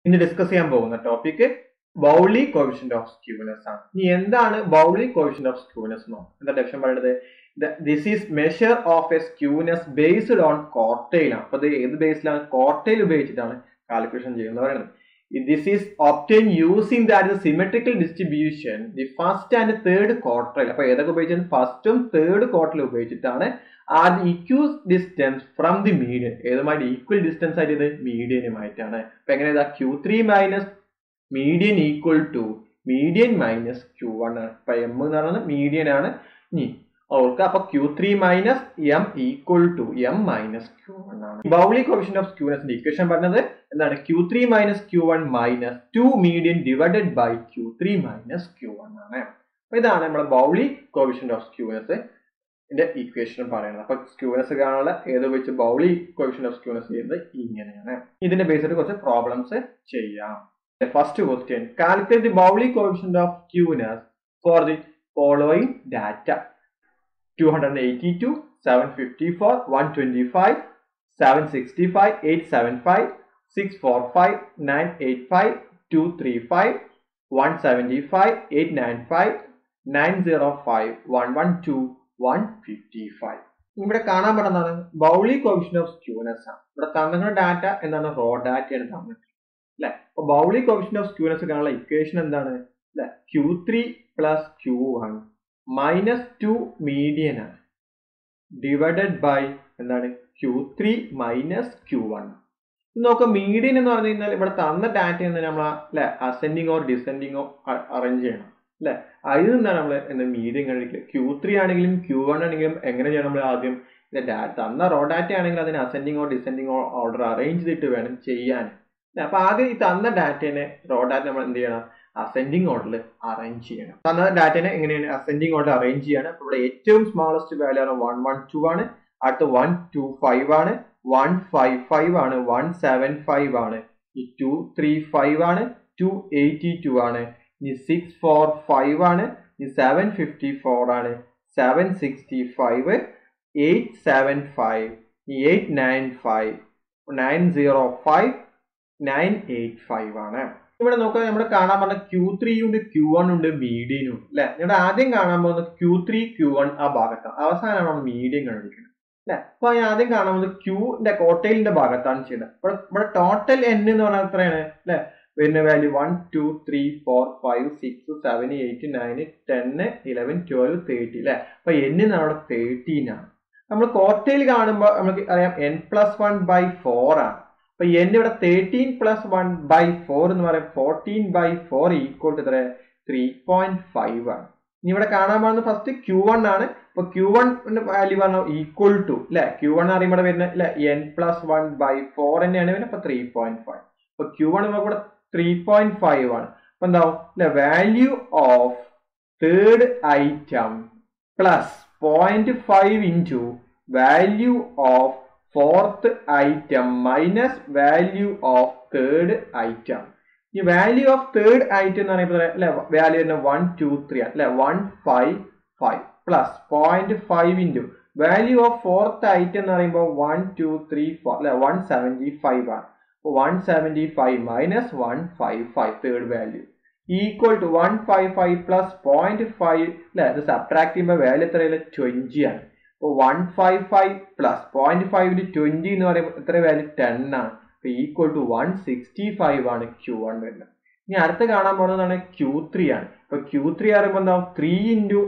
ഇന്ന് ഡിസ്കസ് ചെയ്യാൻ പോകുന്ന topic Bowley coefficient of skewness ആണ്. ഇനി എന്താണ് ബൗളി കോഎഫിഷ്യന്റ് ഓഫ് സ്ക്യൂനെസ് എന്നോ? എന്താ ഡെഫിനിഷൻ പറയുന്നത്? This is measure of a skewness based on quartile ആണ്. അപ്പൊ ഇത് ഏത് ബേസിലാണ്? ക്വാർട്ടൈൽ ഉപയോഗിച്ചിട്ടാണ് കാൽക്കുലേഷൻ ചെയ്യുന്നത് പറയുന്നത്. This is obtained using that the symmetrical distribution, the first and third quartile. അപ്പോൾ ഏതൊക്കെ ഉപയോഗിച്ചാൽ ഫസ്റ്റും തേർഡ് ക്വാർട്ടൈൽ ഉപയോഗിച്ചിട്ടാണ് are equal distance from the median. ഏതുമായിട്ട് ഈക്വൽ ഡിസ്റ്റൻസ് ആയിട്ട് ഇത് മീഡിയനുമായിട്ടാണ്. അപ്പൊ എങ്ങനെ ഇതാ Q3 minus median equal to median minus Q1 ആണ്. അപ്പൊ M എന്ന് പറയുന്നത് മീഡിയൻ ആണ്. ഇനി ഓർക്കുക, അപ്പൊ Q3 minus M equal to M minus Q1 ആണ്. ബൗളി കോഎഫിഷ്യന്റ് ഓഫ് സ്ക്യൂനെസിന്റെ ഇക്വേഷൻ പറഞ്ഞത് എന്താണ്? Q3 minus Q1 minus 2 median divided by Q3 minus Q1 ആണ്. അപ്പൊ ഇതാണ് നമ്മുടെ Bowley coefficient of skewness equation പറയുന്നത്. അപ്പൊ സ്ക്യൂനെസ് കാണാനുള്ള ഏത് വെച്ച് ബൗളി കോഎഫിഷ്യന്റ് ഓഫ് സ്ക്യൂനെസ് ചെയ്യുന്നത് ഇങ്ങനെയാണ്. ഇതിന്റെ ബേസിൽ കുറച്ച് പ്രോബ്ലംസ് ചെയ്യാം. First question, calculate the Bowley coefficient of skewness for the following data: 282, 754, 125, 765, 875, 645, 985, 235, 175, 895, 905, 112, 155. ഇവിടെ കാണാൻ പറ്റുന്നതാണ് ബൗളി കോഎഫിഷ്യന്റ് ഓഫ് സ്ക്യൂനെസ് ആണ്. ഇവിടെ തന്നിട്ടുള്ള ഡാറ്റ എന്താണ്? റോ ഡാറ്റയാണ് തന്നിട്ടുള്ളത് അല്ലെ. അപ്പൊ ബൗളി കോഎഫിഷ്യന്റ് ഓഫ് സ്ക്യൂനെസ് കാണാനുള്ള ഇക്വേഷൻ എന്താണ്? അല്ലെ, Q3 plus Q1 minus 2 median ആണ് ഡിവൈഡഡ് ബൈ എന്താണ്? Q3 minus Q1. നോക്കാം, മീഡിയൻ എന്ന് പറഞ്ഞു കഴിഞ്ഞാൽ ഇവിടെ തന്ന ഡാറ്റ നമ്മൾ അല്ലെ അസെൻഡിങ്ങോ ഡിസെൻഡിങ്ങോ അറേഞ്ച് ചെയ്യണം അല്ലെ. അതിൽ നിന്നാണ് നമ്മൾ എന്താ മീഡിയൻ കണ്ടുപിടിക്കുക. Q3 ആണെങ്കിലും Q1 ആണെങ്കിലും എങ്ങനെ ചെയ്യണം? നമ്മൾ ആദ്യം തന്ന റോ ഡാറ്റ ആണെങ്കിൽ അതിന് അസെൻഡിങ്ങോ ഡിസെൻഡിങ്ങോ ഓർഡർ അറേഞ്ച് ചെയ്തിട്ട് വേണം ചെയ്യാൻ. അപ്പൊ ആദ്യം ഈ തന്ന ഡാറ്റേനെ റോ ഡാറ്റ നമ്മൾ എന്ത് ചെയ്യണം? അസെൻഡിങ് ഓർഡറിൽ അറേഞ്ച് ചെയ്യണം. തന്ന ഡാറ്റനെ എങ്ങനെയാണ് അസെൻഡിങ് ഓർഡർ അറേഞ്ച് ചെയ്യണം? ഇവിടെ ഏറ്റവും സ്മോളസ്റ്റ് വാല്യൂ ആണ് 112 ആണ്, അടുത്ത 125 ആണ്, 155 ആണ്, 175 ആണ്, 235 ആണ്, 282 ആണ്, 645 ആണ്, 754 ആണ്, 765, 875, 895, 905, 985 ആണ്. ഇവിടെ നോക്കുക, നമ്മൾ കാണാൻ പറഞ്ഞ Q3 ഉണ്ട്, Q1 ഉണ്ട്, മീഡിയനും ഉണ്ട് അല്ലെ. ഇവിടെ ആദ്യം കാണാൻ പോകുന്നത് Q3 Q1 ആ ഭാഗത്താണ്, അവസാനമാണ് നമ്മൾ മീഡിയൻ കണ്ടുപിടിക്കുന്നത് അല്ലെ. അപ്പൊ ആദ്യം കാണാൻ പോകുന്നത് Qന്റെ ക്വാർട്ടൈലിന്റെ ഭാഗത്താണ് ചെയ്യുന്നത്. ഇവിടെ ടോട്ടൽ N എന്ന് പറഞ്ഞാൽ എത്രയാണ് അല്ലെ? വരുന്ന വാല്യൂ 1 2 3 4 5 6 7 8 9 10 11 12 13 അല്ലെ. അപ്പൊ N നമ്മുടെ 13 ആണ്. നമ്മൾ ക്വാർട്ടൈൽ കാണുമ്പോൾ നമുക്ക് അറിയാം n+1/4 ആണ്. അപ്പൊ N ഇവിടെ 13 + 1/4 എന്ന് പറയാം 14/4 ഈക്വൽ ടു 3.5 ആണ്. ഇനി ഇവിടെ കാണാൻ പോകുന്നത് ഫസ്റ്റ് Q1 ആണ്. അപ്പൊ Q1 വാല്യൂ പറഞ്ഞ ഈക്വൽ ടു അല്ലെ, Q1 അറിയുമ്പോൾ വരുന്നത് അല്ലെ n+1/4 തന്നെയാണ് വരുന്നത്. അപ്പൊ 3.5. അപ്പൊ Q1 ഇവിടെ 3.5 ആണ്. അപ്പൊ എന്താവും അല്ലെ, value of third item plus 0.5 into value of fourth item minus value of third item. ഈ വാല്യൂ ഓഫ് തേർഡ് ഐറ്റം എന്ന് പറയുമ്പോൾ അല്ലെ വാല്യൂ തന്നെ 1 2 3 അല്ലെ 155 plus 0.5 into value of fourth item എന്ന് പറയുമ്പോൾ 1 2 3 4 അല്ലെ 175 ആണ്. 175 minus 155 third value equal to 155 plus 0.5 അല്ലെ. ഇത് സബ്ട്രാക്ട് ചെയ്യുമ്പോൾ വാല്യൂ എത്രയല്ല 20 ആണ്. അപ്പൊ 155 പ്ലസ് 0.5 20 എന്ന് പറയുമ്പോൾ എത്ര വാല്യൂ 10 ആണ്. അപ്പൊ ഈക്വൽ ടു 165 ആണ് Q1 വരുന്നത്. ഇനി അടുത്ത് കാണാൻ പോകുന്നതാണ് Q3 ആണ്. അപ്പൊ Q3 പറയുമ്പോൾ എന്താ 3 ഇൻറ്റു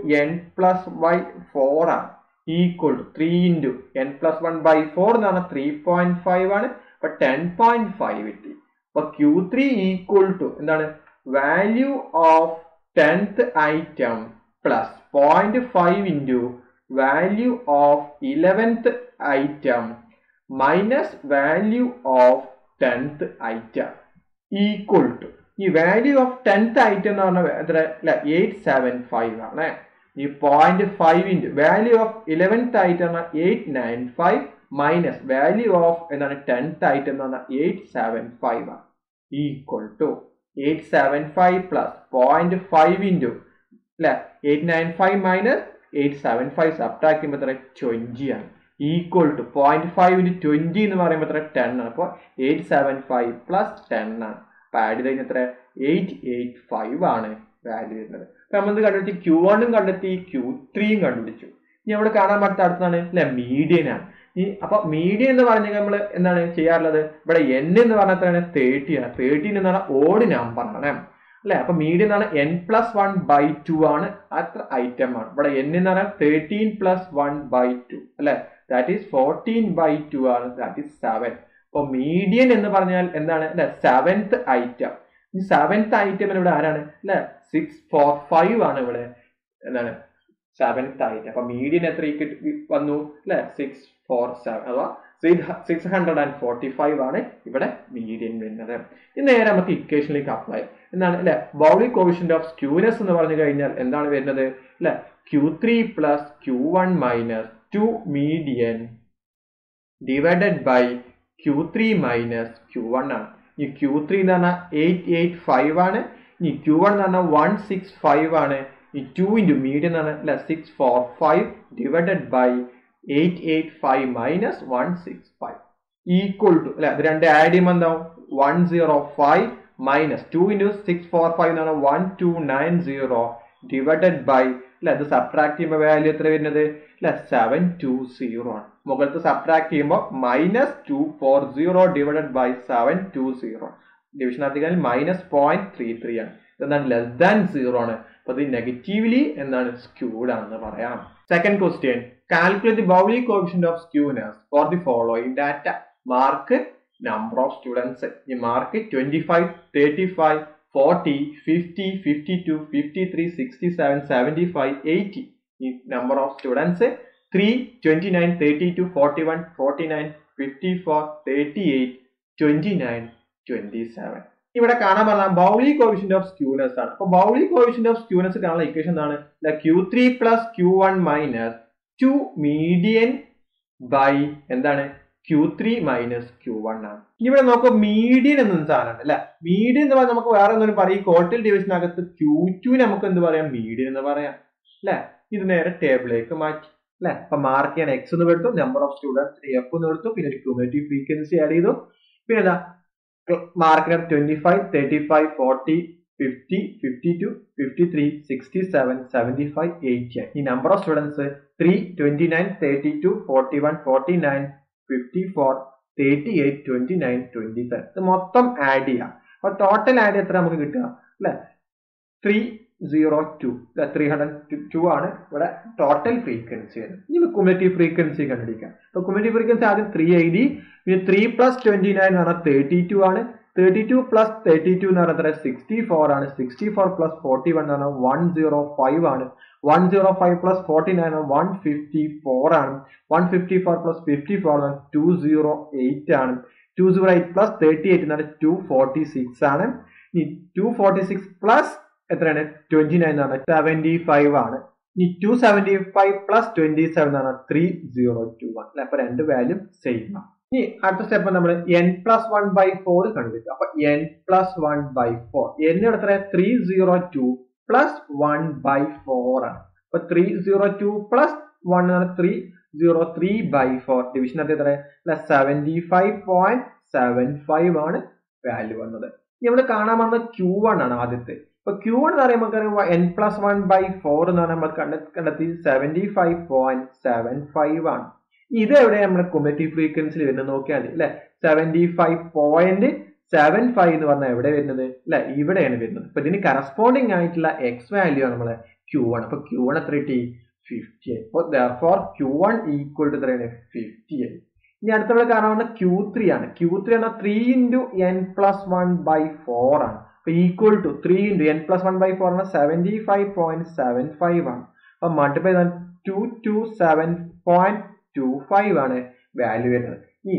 n+1/4 ആണ് ഈക്വൽ ടു 3 ഇൻറ്റു n+1/4 എന്ന് പറഞ്ഞാൽ 3.5 ആണ്. അപ്പൊ 10.5 കിട്ടി. അപ്പൊ Q3 ഈക്വൽ ടു എന്താണ്? Value of 10th item plus 0.5 into value of 11th item minus value of 10th item equal to ഈ വാല്യൂ ഓഫ് 10th item എന്ന് പറഞ്ഞാൽ എത്ര അല്ലെ 875 ആണ്. ഈ 0.5 into value of 11th item 895 minus value of എന്താണ് 10th item എന്ന് പറഞ്ഞാൽ 875 ആണ് ഈക്വൽ ടു 875 പ്ലസ് 0.5 ഇൻറ്റു അല്ലെ 895 മൈനസ് 875 സബ്ട്രാക്ട് ചെയ്യുമ്പോൾ എത്ര 20 ആണ് ഈക്വൽ ടു 0.5 into 20 എന്ന് പറയുമ്പോൾ എത്ര 10 ആണ്. അപ്പോൾ 875 പ്ലസ് 10 ആണ്. അപ്പൊ ആഡ് ചെയ്ത് കഴിഞ്ഞാൽ എത്ര 885 ആണ് വാല്യൂ വരുന്നത്. അപ്പൊ നമ്മൾ കണ്ടുപിടിച്ച് Q1 കണ്ടെത്തി, Q3 കണ്ടുപിടിച്ചു. ഇനി അവിടെ കാണാൻ പറ്റാത്ത അടുത്താണ് അല്ലെ മീഡിയൻ ആണ്. അപ്പൊ മീഡിയൻ എന്ന് പറഞ്ഞാൽ നമ്മൾ എന്താണ് ചെയ്യാറുള്ളത്, ഇവിടെ n എന്ന് പറഞ്ഞാൽ എത്രയാണ് 30 ആണ്. 13 എന്ന് പറഞ്ഞാൽ ഓഡ് നമ്പർ ആണ് അല്ലെ. അപ്പൊ മീഡിയൻ എന്ന് പറഞ്ഞാൽ n+1/2 ആണ്. അത്ര ഐറ്റം ആണ്. ഇവിടെ n എന്ന് പറഞ്ഞാൽ 13+1/2 അല്ലെ, ദാറ്റ് ഈസ് 14/2 ആണ്, ദാറ്റ് ഈസ് 7. അപ്പൊ മീഡിയൻ എന്ന് പറഞ്ഞാൽ എന്താണ് അല്ലെ, 7th ഐറ്റം. ഈ 7th ഐറ്റം ഇവിടെ ആരാണ് അല്ലെ, 645 ആണ് ഇവിടെ എന്താണ് 7th ഐറ്റം. അപ്പൊ മീഡിയൻ എത്ര വന്നു അല്ലെ, 647 അഥവാ 645 ആണ് ഇവിടെ മീഡിയൻ വരുന്നത്. ഇനി നേരെ നമുക്ക് ഇക്വേഷനിലേക്ക് അപ്ലൈ എന്താണ് അല്ലെ, ബൗളി കോഎഫിഷ്യന്റ് ഓഫ് സ്ക്യൂനെസ് എന്ന് പറഞ്ഞു കഴിഞ്ഞാൽ എന്താണ് വരുന്നത് അല്ലെ, Q3 plus Q1 minus 2 median divided by Q3 minus Q1 ആണ്. ഈ Q3 എന്ന് പറഞ്ഞാൽ 885 ആണ്. ഈ Q1 എന്ന് പറഞ്ഞാൽ 165 ആണ്. ഈ 2 into median ആണ് അല്ലെ 645 divided by 885 minus 165 equal to അല്ലെ, അത് രണ്ട് ആഡ് ചെയ്യുമ്പോൾ എന്താവും 105 minus 2 into 645 എന്ന് പറഞ്ഞാൽ 1290 divided by അല്ലെ, അത് സബ്ട്രാക്ട് ചെയ്യുമ്പോൾ വാല്യൂ എത്ര വരുന്നത് അല്ലെ 720 ആണ്. മുകളിലത്തെ സബ്ട്രാക്ട് ചെയ്യുമ്പോൾ -240 ഡിവൈഡഡ് ബൈ 720. ഡിവിഷൻ നടത്തിയാൽ -0.33 ആണ്. ഇതെന്താണ് ലെസ് ദാൻ 0 ആണ്. അപ്പൊ ഇത് നെഗറ്റീവ്ലി എന്താണ് സ്ക്യൂഡ് ആണെന്ന് പറയാം. Second question, calculate the Bowley coefficient of skewness for the following data. Mark number of students. ഈ മാർക്ക് 25, 35, 40, 50, 52, 53, 67, 75, 80. ഈ നമ്പർ ഓഫ് സ്റ്റുഡൻസ് 3, 29, 32, 41, 49, 54, 38, 29, 27. ഇവിടെ കാണാൻ പറഞ്ഞാൽ ബൗളി കോഎഫിഷ്യന്റ് ഓഫ് സ്ക്യൂനെസ് ആണ്. അപ്പൊ ബൗളി കോഎഫിഷ്യന്റ് ഓഫ് സ്ക്യൂനെസ് കാണാനുള്ള ഇക്വേഷൻ എന്താണ്, Q3 plus Q1 minus 2 median by എന്താണ് Q3 minus Q1 ആണ്. ഇവിടെ നോക്കുക മീഡിയൻ എന്നൊരു സാധനമാണ് അല്ലെ. മീഡിയൻ എന്ന് പറഞ്ഞാൽ നമുക്ക് വേറെ എന്തെങ്കിലും പറയും, ക്വാർട്ടൽ ഡിവിഷനകത്ത് Q2 നമുക്ക് എന്ത് പറയാം, മീഡിയൻ എന്ന് പറയാം അല്ലെ. ഇത് നേരെ ടേബിളിലേക്ക് മാറ്റി അല്ലെ. അപ്പൊ മാർക്ക് ചെയ്യാൻ X എന്ന് എടുത്തു, നമ്പർ ഓഫ് സ്റ്റുഡൻസ് F എന്ന് എടുത്തു, പിന്നെ ഒരു ക്യുമുലേറ്റീവ് ഫ്രീക്വൻസി ആഡ് ചെയ്തു, പിന്നെ എന്താ മാർക്കിന് 25, 35, 40, 50, 52, 53, 67, 75, 80. ഈ നമ്പർ ഓഫ് സ്റ്റുഡൻസ് 3, 29, 32, 41, 49, 54, 38, 29, 27. ഇത് മൊത്തം ആഡ് ചെയ്യാം. അപ്പൊ ടോട്ടൽ ആഡ് എത്ര നമുക്ക് കിട്ടുക അല്ലെ, 302 302 ആണ് ഇവിടെ ടോട്ടൽ ഫ്രീക്വൻസി വരുന്നത്. ഇനി ക്യുമുലേറ്റീവ് ഫ്രീക്വൻസി കണ്ടുപിടിക്കാം. അപ്പൊ ക്യുമുലേറ്റീവ് ഫ്രീക്വൻസി ആദ്യം 3 എഴുതി, പിന്നെ 3 plus 29 എന്ന് പറഞ്ഞാൽ 32 ആണ്. 32 plus 32 എന്ന് പറഞ്ഞാൽ 64 ആണ്. 64 plus 41 എന്ന് പറഞ്ഞാൽ 105 ആണ്. 105 plus 49 154 ആണ്. 154 plus 54 208 ആണ്. 208 plus 38 എന്ന് പറഞ്ഞാൽ 246 ആണ്. ഇനി 246 പ്ലസ് എത്രയാണ് 29 എന്ന് പറഞ്ഞാൽ 75 ആണ്. ഇനി 275 plus 27 എന്ന് പറഞ്ഞാൽ 3021 അല്ലെ. അപ്പൊ രണ്ട് വാല്യൂ സെയിം ആണ്. ഇനി അടുത്ത സ്റ്റെപ്പ് നമ്മൾ n+1/4 കണ്ടുപിടിക്കുക. അപ്പൊ n+1/4 n എത്ര 302 plus 1/4 ആണ്. അപ്പൊ 302 plus 1 എന്ന് പറഞ്ഞാൽ 303/4. ഡിവിഷൻ എത്ര 75.75 ആണ് വാല്യൂ വന്നത്. ഇനി നമ്മൾ കാണാൻ വന്നത് Q1 ആണ് ആദ്യത്തെ. അപ്പൊ Q1 എന്ന് പറയുമ്പോൾ n+1/4 എന്ന് പറഞ്ഞാൽ നമ്മൾ കണ്ടെത്തി 75.75 ആണ്. ഇത് എവിടെ നമ്മുടെ ക്യുമുലേറ്റീവ് ഫ്രീക്വൻസിയിൽ വരുന്നത് നോക്കിയാൽ മതി അല്ലെ. 75.75 എന്ന് പറഞ്ഞാൽ എവിടെ വരുന്നത് അല്ലെ, ഇവിടെയാണ് വരുന്നത്. അപ്പൊ ഇതിന് കറസ്പോണ്ടിങ് ആയിട്ടുള്ള എക്സ് വാല്യൂ ആണ് നമ്മളെ Q1. അപ്പൊ Q1 എത്ര കിട്ടി 58. അപ്പൊ therefore Q1 ഈക്വൽ ടു എത്രയാണ് 58. ഇനി അടുത്ത നമ്മൾ കാണാവുന്ന Q3 ആണ്. Q3 എന്നാൽ 3 into n+1/4 ആണ്. അപ്പൊ ഈക്വൽ ടു 3 into n+1/4 ആണ് 75.75 ആണ്. അപ്പൊ മൾട്ടിപ്ലൈ 227.25 ആണ് വാല്യൂ വരുന്നത്. ഈ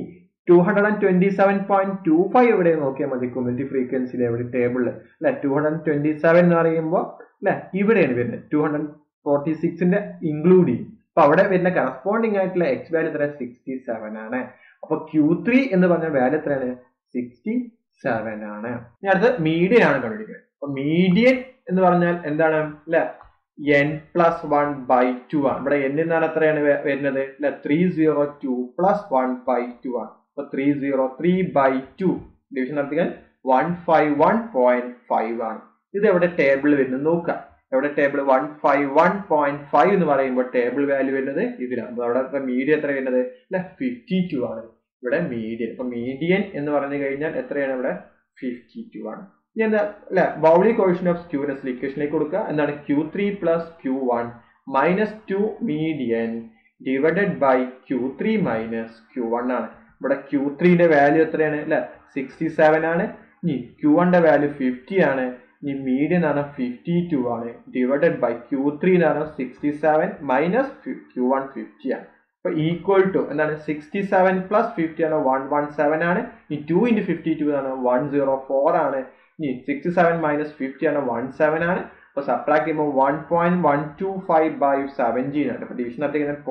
227.25 എവിടെ നോക്കിയാൽ മതി ക്യുമുലേറ്റീവ് ഫ്രീക്വൻസിയിൽ എവിടെ ടേബിളിൽ അല്ലെ. 227 എന്ന് പറയുമ്പോൾ അല്ലെ ഇവിടെയാണ് വരുന്നത്. 246ന്റെ ഇൻക്ലൂഡ് ചെയ്യും. അപ്പൊ അവിടെ വരുന്ന കറസ്പോണ്ടിങ് ആയിട്ടുള്ള എക്സ് വാല്യൂ എത്ര 67 ആണ്. അപ്പൊ Q3 എന്ന് പറഞ്ഞ വാല്യൂ എത്രയാണ് 67 ആണ്. ഇനി അടുത്ത് മീഡിയൻ ആണ് കണ്ടുപിടിക്കുന്നത്. അപ്പൊ മീഡിയൻ എന്ന് പറഞ്ഞാൽ എന്താണ് അല്ലെ, n+1/2 ആണ്. ഇവിടെ n എന്നാൽ എത്രയാണ് വരുന്നത് അല്ലെ 302 plus 1/2 ആണ്. അപ്പൊ 303/2 ഡിവിഷൻ നടത്തിയാൽ 151.5 ആണ്. ഇത് എവിടെ ടേബിൾ വരുന്നത് നോക്കുക. എവിടെ ടേബിൾ 151.5 എന്ന് പറയുമ്പോൾ ടേബിൾ വാല്യൂ വരുന്നത് ഇതിലാണ്. അവിടെ മീഡിയൻ എത്ര വരുന്നത് അല്ലെ 52 ആണ് ഇവിടെ മീഡിയൻ. അപ്പൊ മീഡിയൻ എന്ന് പറഞ്ഞു കഴിഞ്ഞാൽ എത്രയാണ് ഇവിടെ 52 ആണ്. ഇനി എന്താ അല്ലെ ബൗളി കോഎഫിഷ്യന്റ് ഓഫ് സ്ക്യൂനെസ് ഇക്വേഷനിലേക്ക് കൊടുക്കുക. എന്താണ് Q3 plus Q1 minus 2 median divided by Q3 minus Q1 ആണ്. ഇവിടെ Q3 ന്റെ വാല്യൂ എത്രയാണ് അല്ലെ 67 ആണ്. ഇനി Q1 ന്റെ വാല്യൂ 50 ആണ്. ഇനി മീഡിയൻ ആണ് 52 ആണ് ഡിവൈഡഡ് ബൈ Q3 ആണ് 67 മൈനസ് Q1 50 ആണ്. അപ്പൊ ഈക്വൽ ടു എന്താണ് 67 പ്ലസ് 50 ആണ് 117 ആണ്. ഈ 2 into 52 ആണ് 104 ആണ്. ഇനി 67 മൈനസ് 50 ആണ് 17 ആണ്. അപ്പൊ സബ്ട്രാക്ട് ചെയ്യുമ്പോൾ 1.125 by 17 ആണ്. അപ്പൊ ഡിവിഷൻ നടത്തിക്കുന്നത്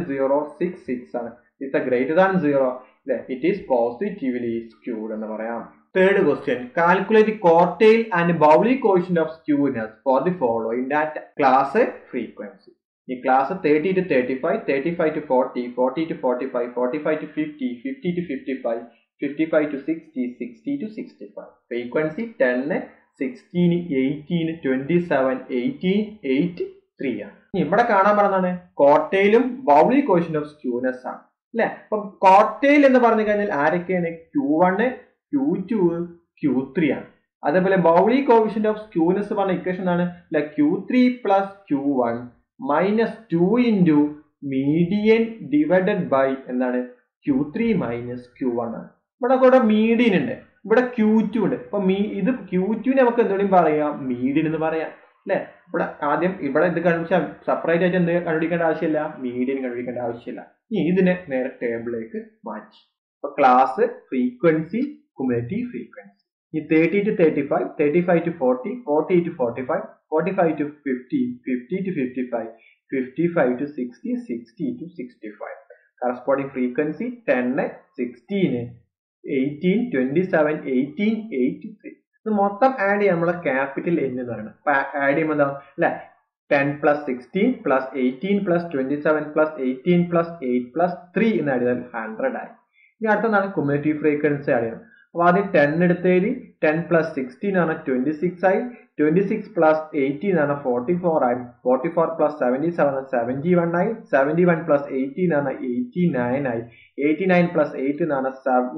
0.066 ആണ്. ഇറ്റ്സ് ഗ്രേറ്റർ ദാൻ 0 അല്ലെ. ഇറ്റ് ഈസ് പോസിറ്റീവ്ലി സ്ക്യൂഡ് എന്ന് പറയാം. Third question, calculate the quartile and Bowley coefficient of skewness for the following data. Class frequency. In class 30 to 35, 35 to 40, 40 to 45, 45 to 50, 50 to 55, 55 to 60, 60 to 65. Frequency 10, 16, 18, 27, 18, 8, 3 ആണ്. ഇവിടെ കാണാൻ പറഞ്ഞതാണ് ക്വാർട്ടൈലും Bowley coefficient of skewness ആണ് അല്ലെ. അപ്പൊ ക്വാർട്ടൈൽ എന്ന് പറഞ്ഞു കഴിഞ്ഞാൽ ആരൊക്കെയാണ് Q1, Q2, Q3 ആണ്. അതേപോലെ ബൗളി കോഎഫിഷ്യന്റ് ഓഫ് സ്ക്യൂനെസ് പറഞ്ഞ ഇക്വേഷൻ ആണ് Q3 plus Q1 minus 2 into median divided by എന്താണ് Q3 minus Q1 ആണ്. ഇവിടെ കൂടെ മീഡിയൻ ഉണ്ട്, ഇവിടെ Q2 ഉണ്ട്. അപ്പൊ ഇത് Q2 നമുക്ക് എന്തുകൊണ്ടും പറയാം മീഡിയൻ എന്ന് പറയാം അല്ലെ. ഇവിടെ ആദ്യം ഇവിടെ ഇത് കണ്ടുപിടിച്ചാൽ സെപ്പറേറ്റ് ആയിട്ട് എന്ത് കണ്ടുപിടിക്കേണ്ട ആവശ്യമില്ല, മീഡിയൻ കണ്ടുപിടിക്കേണ്ട ആവശ്യമില്ല. ഇനി ഇതിനെ നേരെ ടേബിളിലേക്ക് മാറ്റി. അപ്പൊ class frequency cumulative frequency. 30 to 35, 35 to 40, 40 to 45, 45 to 50, 50 to 55, 55 to 60, 60 to 65. Corresponding frequency 10, 16, 18, 27, 18, 83. ഇത് മൊത്തം ആഡ് ചെയ്യാൻ നമ്മളെ ക്യാപിറ്റൽ N എന്ന് പറയുന്നത്. അപ്പൊ ആഡ് ചെയ്യുമ്പോൾ എന്താ അല്ലെ 10 plus 16 plus 18 plus 27 plus 18 plus 8 plus 3 എന്ന് ആഡ് ചെയ്താൽ 100 ആയി. ഇനി അടുത്തതാണ് cumulative frequency ആഡ് ചെയ്യണം. അപ്പൊ ആദ്യം 10 എടുത്തേരി 10 plus 16 ആണ് 26 ആയി, 26 plus 18 ആണ് 44 ആയി, 44 plus 77 ആണ് 71 ആയി, 71 plus 18 ആണ് 89 ആയി, 89 plus 8 ആണ്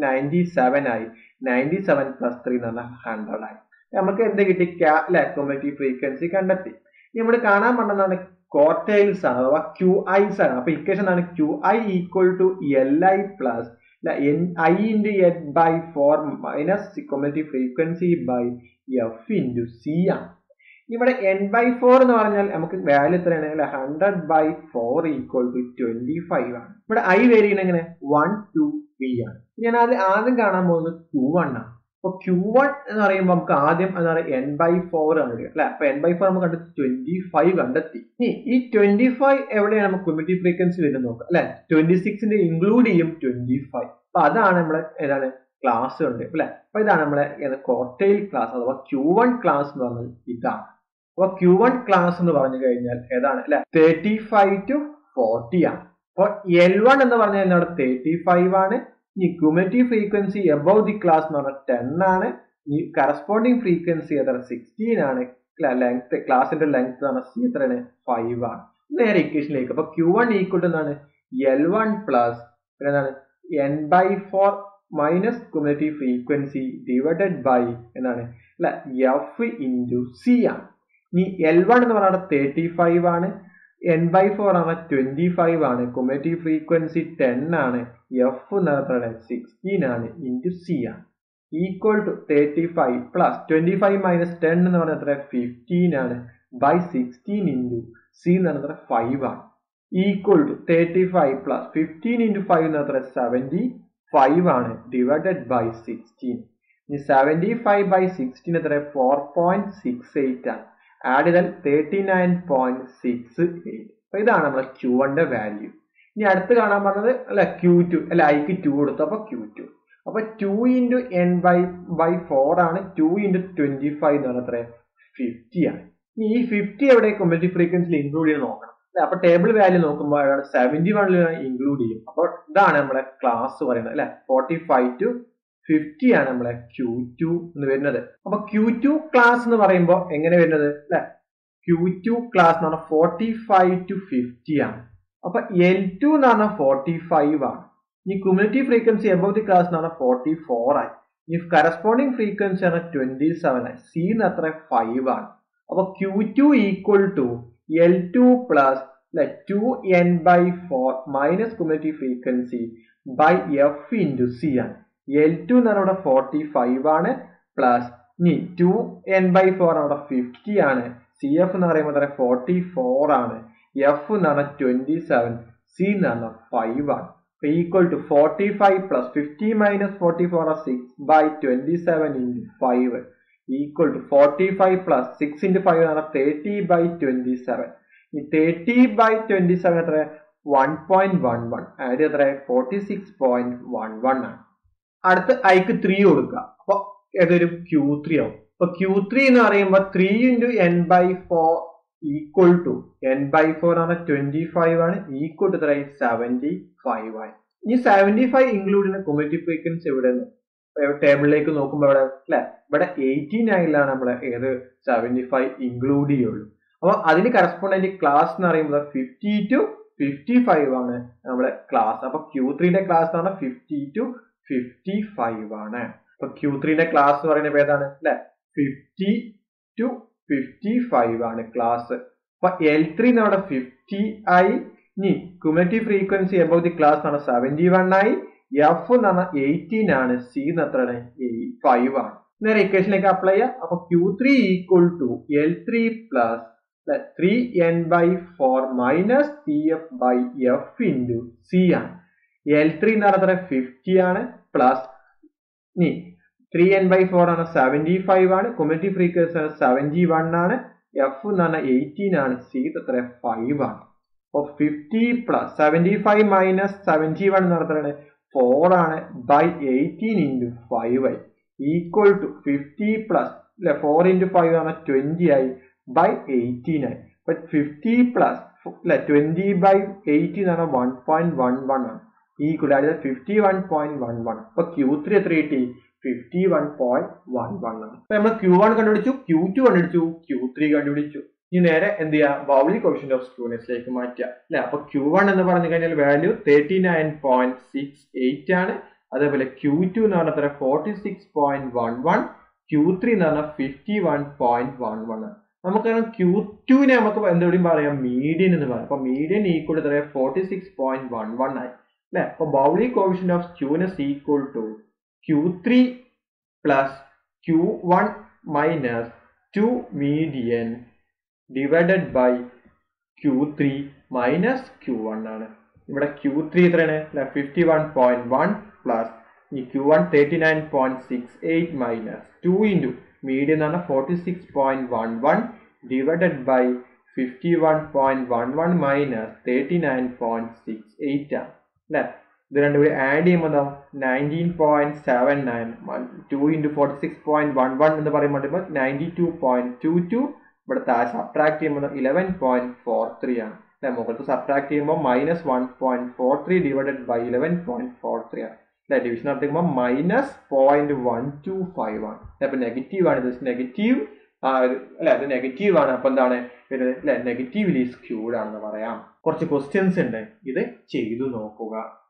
97 ആയി, 97 plus 3 ആണ് 100 ആയി. നമുക്ക് എന്ത് കിട്ടി cumulative frequency കണ്ടെത്തി. നമ്മൾ കാണാൻ പറ്റുന്നതാണ് ക്വാർട്ടൈൽസ് ആണ് അഥവാ QIs ആണ്. അപ്പൊ ഇക്വേഷൻ ആണ് QI equal to LI plus I into N by 4 minus cumulative frequency by F into C ആണ്. ഇവിടെ N by 4 എന്ന് പറഞ്ഞാൽ നമുക്ക് വാല്യൂ എത്രയാണ് 100 by 4 equal to 25 ആണ്. ഇവിടെ I വേരി ചെയ്യണ എങ്ങനെ 1, 2, 3 ആണ്. ഞാൻ ആദ്യം കാണാൻ പോകുന്നത് Q1 ആണ്. അപ്പൊ Q1 എന്ന് പറയുമ്പോൾ നമുക്ക് ആദ്യം എന്ന് പറയുന്നത് N by 4 ആണ് അല്ലെ. അപ്പൊ N by 4 നമുക്ക് കണ്ടെത്തി 25 കണ്ടെത്തി. ഈ 25 എവിടെയാണ് നമുക്ക് cumulative frequency വരുന്നത് നോക്കാം അല്ലെ. 26 ഇൻക്ലൂഡ് ചെയ്യും 25. അപ്പൊ അതാണ് നമ്മളെ ഏതാണ് ക്ലാസ് ഉണ്ട് അല്ലെ. അപ്പൊ ഇതാണ് നമ്മളെ ക്വാർട്ടൈൽ ക്ലാസ് അഥവാ Q1 ക്ലാസ് എന്ന് പറഞ്ഞാൽ ഇതാണ്. അപ്പൊ Q1 ക്ലാസ് എന്ന് പറഞ്ഞു കഴിഞ്ഞാൽ ഏതാണ് അല്ലെ 35 to 40 ആണ്. അപ്പൊ L1 എന്ന് പറഞ്ഞാൽ എന്താണ് 35 ആണ്. ഈ cumulative frequency above the class എന്ന് പറഞ്ഞാൽ 10 ആണ്. ഈ corresponding frequency എത്ര 16 ആണ്. ലെങ്ത് ക്ലാസിന്റെ ലെങ്ത് ആണ് C എത്രയാണ് 5 ആണ്. നേരെ ഇക്വേഷനിലേക്ക്. അപ്പൊ Q1 ഈക്വൽ ടു എന്താണ് L1 പ്ലസ് എന്താണ് N by 4 minus cumulative frequency divided by എന്താണ് അല്ലെ F into C ആണ്. ഇനി L1 എന്ന് പറഞ്ഞാൽ 35 ആണ്, N by 4 ആണ് 25 ആണ്, cumulative frequency 10 ആണ്, F എന്ന് പറഞ്ഞാൽ 16 ആണ് into C ആണ്. Equal to 35 plus 25 minus 10 എന്ന് പറഞ്ഞാൽ എത്ര 15 ആണ് by 16 into C എന്ന് പറഞ്ഞാൽ 5 ആണ്. Equal to 35 plus 15 into 5 എന്ന് പറഞ്ഞാൽ 75 ആണ് divided by 16. ഇനി 75 by 16 എത്ര 4.68 ആണ്. ആഡ് ചെയ്താൽ 39.68. അപ്പൊ ഇതാണ് നമ്മുടെ Q1 ന്റെ വാല്യൂ. ഇനി അടുത്ത് കാണാൻ പറഞ്ഞത് അല്ലെ Q2 അല്ലെ ഐക്ക് 2 കൊടുത്തു. അപ്പൊ Q2 അപ്പൊ 2 into N by 4 ആണ്. 2 into 25 എന്ന് പറഞ്ഞാൽ എത്ര 50 ആണ്. ഈ 50 എവിടെ cumulative frequency ഇൻക്ലൂഡ് ചെയ്ത് നോക്കണം. അപ്പൊ ടേബിൾ വാല്യൂ നോക്കുമ്പോൾ 71 ഇൻക്ലൂഡ് ചെയ്യും. അപ്പോൾ ഇതാണ് നമ്മുടെ ക്ലാസ് പറയുന്നത് അല്ലെ 45 to 50 ആണ് നമ്മളെ Q2 എന്ന് വരുന്നത്. അപ്പൊ Q2 ക്ലാസ് എന്ന് പറയുമ്പോൾ എങ്ങനെ വരുന്നത് അല്ലെ? Q2 ക്ലാസ് എന്ന് പറഞ്ഞാൽ 45 to 50 ആണ്. അപ്പൊ L2 എന്ന് പറഞ്ഞാൽ 45 ആണ്. ഈ cumulative frequency above the class എന്ന് പറഞ്ഞാൽ 44 ആയി. ഈ കറസ്പോണ്ടിങ് ഫ്രീക്വൻസി ആണ് 27 ആയി. സി എന്ന് അത്ര 5 ആണ്. അപ്പൊ Q2 equal to L2 plus 2n/4 minus cumulative frequency by F into C ആണ്. L2 എന്ന് പറഞ്ഞാൽ ഇവിടെ 45 ആണ് പ്ലസ് 2n/4 അവിടെ 50 ആണ്. സി എഫ് എന്ന് പറയുമ്പോൾ 44 ആണ്. എഫ് എന്ന് പറഞ്ഞാൽ 27, സി എന്ന് പറഞ്ഞാൽ 5 ആണ്. Equal to 45 plus 50 minus 44 6 by 27 into 5 equal to 45 plus 6 into 5 എന്ന് പറഞ്ഞാൽ 30/27. ഈ 30/27 എത്ര? 1.11. ആഡ് എത്ര? 46.11 ആണ്. അടുത്ത് ഐക്ക് 3 കൊടുക്കുക. അപ്പൊ ഏതൊരു Q3 ആവും. അപ്പൊ Q3 എന്ന് പറയുമ്പോൾ 3 into n/4 equal to n/4 ആണ് 25 ആണ്. ഈക്വൽ ടു 75 ആണ്. ഈ 75 ഇൻക്ലൂഡ് ചെയ്യുന്ന ക്യുമുലേറ്റീവ് ഫ്രീക്വൻസി എവിടെ ടേബിളിലേക്ക് നോക്കുമ്പോൾ ഇവിടെ അല്ലെ ഇവിടെ 89 നമ്മളെ ഏത് 75 ഇൻക്ലൂഡ് ചെയ്യുള്ളൂ. അപ്പൊ അതിന് കറസ്പോണ്ടന്റ് ക്ലാസ് എന്ന് പറയുമ്പോൾ 50 to 55 ആണ് നമ്മുടെ ക്ലാസ്. അപ്പൊ Q3ന്റെ ക്ലാസ് ആണ് 50 to 55 ആണ്. അപ്പൊ Q3ന്റെ ക്ലാസ് എന്ന് പറയുന്നത് ഏതാണ് അല്ലെ? 50 to 55 ആണ് ക്ലാസ്. അപ്പൊ L3 നമ്മുടെ 50 ആയി. ഇനി cumulative frequency above the class ആണ് 71 ആയി. എഫ് എന്ന് പറഞ്ഞാൽ 18 ആണ്. സി എന്ന് എത്രയാണ്? 5 ആണ്. നേരെ ഇക്വേഷനിലേക്ക് അപ്ലൈ ചെയ്യാം. അപ്പൊ Q3 equal to L3 plus 3n/4 minus PF/F into C ആണ്. L3 എന്ന് പറഞ്ഞാൽ 50 ആണ് പ്ലസ് 3n/4 ആണ് 75 ആണ്. ക്യുമുലേറ്റീവ് ഫ്രീക്വൻസി 71 ആണ്. എഫ് എന്ന് പറഞ്ഞാൽ 18 ആണ്. സി എത്ര? 5 ആണ്. അപ്പൊ 50 പ്ലസ് 75 മൈനസ് 71 എന്ന് പറഞ്ഞാൽ 4 ആണ് ബൈ 18 ഇൻറ്റു 5 ആയി ഈക്വൽ ടു 50 പ്ലസ് 4 ഇൻറ്റു 5 ആണ് 20 ആയി ബൈ 18 ആയി. അപ്പൊ 50 പ്ലസ് 20/80 എന്ന് പറഞ്ഞാൽ 1.11 ആണ്. ഈക്വൽ ആയിട്ട് 51.11. അപ്പൊ Q3 എത്ര കിട്ടി? 51.11 ആണ്. അപ്പൊ നമ്മൾ Q1 കണ്ടുപിടിച്ചു, Q2 കണ്ടുപിടിച്ചു, Q3 കണ്ടുപിടിച്ചു. ഇനി നേരെ എന്ത് ചെയ്യുക? ബൗളി കോഎഫിഷ്യന്റ് ഓഫ് സ്ക്യൂനെസ്സിലേക്ക് മാറ്റുക അല്ലെ? അപ്പൊ Q1 എന്ന് പറഞ്ഞു കഴിഞ്ഞാൽ വാല്യൂ 39.68 ആണ്. അതേപോലെ Q2 എന്ന് പറഞ്ഞാൽ 46.11, Q3 എന്ന് പറഞ്ഞാൽ 51.11 ആണ്. നമുക്കറിയാം Q2നെ നമുക്ക് എന്തെങ്കിലും പറയാം? മീഡിയൻ എന്ന് പറയാം. അപ്പൊ മീഡിയൻ ഈക്വൽ 46.11 ആയി അല്ലെ? അപ്പൊ Bowley coefficient of skewness equal to Q3 plus Q1 minus 2 median divided by Q3 minus Q1 ആണ്. ഇവിടെ Q3 എത്രയാണ്? 51.1 പ്ലസ് ഈ Q1 39.68 മൈനസ് 2 ഇൻറ്റു മീഡിയൻ ആണ് 46.11 ഡിവൈഡഡ് ബൈ 51.11 മൈനസ് 39.68 ആണ് അല്ലെ? ഇത് രണ്ടും കൂടി ആഡ് ചെയ്യുമ്പോൾ 19.79. 2 ഇൻറ്റു 46.11 എന്ന് പറയുമ്പോൾ 92.22. ഇവിടെ സബ്ട്രാക്ട് ചെയ്യുമ്പോൾ 11.43 ആണ് അല്ലെ? മുകളിൽ സബ്ട്രാക്ട് ചെയ്യുമ്പോൾ മൈനസ് 1.43 ഡിവൈഡഡ് ബൈ 11.43 ആണ് അല്ലെ? ഡിവിഷൻ നടത്തുമ്പോൾ മൈനസ് 0.125 ആണ്. അപ്പൊ നെഗറ്റീവ് ആണ്. ഇത് നെഗറ്റീവ് അല്ലെ? അത് നെഗറ്റീവ് ആണ്. അപ്പൊ എന്താണ് അല്ലെ? നെഗറ്റീവ്ലി സ്ക്യൂഡ് ആണെന്ന് പറയാം. കുറച്ച് ക്വസ്റ്റ്യൻസ് ഉണ്ട്, ഇത് ചെയ്തു നോക്കുക.